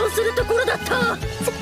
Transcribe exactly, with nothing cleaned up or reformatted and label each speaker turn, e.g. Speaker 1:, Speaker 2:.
Speaker 1: するところだった。